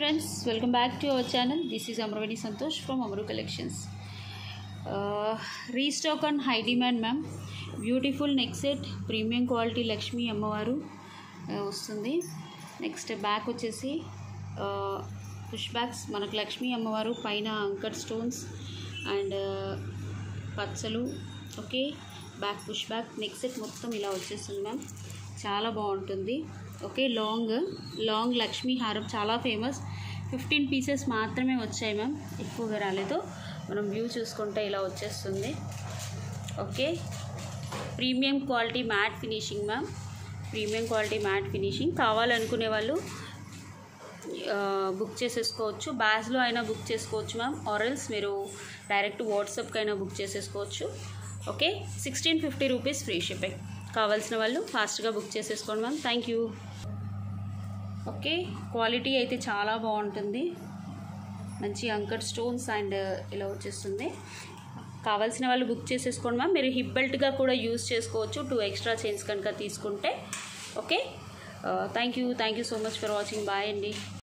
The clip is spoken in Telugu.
friends, welcome back to our channel. This is Amravani Santosh from Amaru Collections. Restock on high demand, ma'am. Beautiful neck set, premium quality Lakshmi అమ్మవారు వస్తుంది. నెక్స్ట్ బ్యాక్ వచ్చేసి పుష్ బ్యాక్స్ మనకు లక్ష్మీ అమ్మవారు పైన అంకర్ స్టోన్స్ అండ్ పచ్చలు. Okay, back push back neck set మొత్తం ఇలా వచ్చేస్తుంది మ్యామ్. చాలా బాగుంటుంది. ఓకే, లాంగ్ లక్ష్మీ హారం చాలా ఫేమస్. 15 పీసెస్ మాత్రమే వచ్చాయి మ్యామ్, ఎక్కువగా రాలేదు. మనం వ్యూ చూసుకుంటే ఇలా వచ్చేస్తుంది. Okay, premium quality matte finishing ma'am. Premium quality matte finishing కావాలనుకునే వాళ్ళు బుక్ చేసేసుకోవచ్చు. బ్యాస్లో అయినా బుక్ చేసుకోవచ్చు మ్యామ్, ఆర్ఎల్స్ మీరు డైరెక్ట్ వాట్సాప్కి అయినా బుక్ చేసేసుకోవచ్చు. Okay, 1650 rupees free shipping. కావాల్సిన వాళ్ళు ఫాస్ట్గా బుక్ చేసేసుకోండి ma'am. Thank you. Okay, quality అయితే చాలా బాగుంటుంది. మంచి అంకర్ స్టోన్స్ అండ్ ఇలా వచ్చేస్తుంది. కావాల్సిన వాళ్ళు బుక్ చేసేసుకోండి మ్యామ్. మీరు హిప్ బెల్ట్గా కూడా యూజ్ చేసుకోవచ్చు 2 ఎక్స్ట్రా చైన్స్ కనుక తీసుకుంటే. Okay, thank you so much for watching. Bye అండి.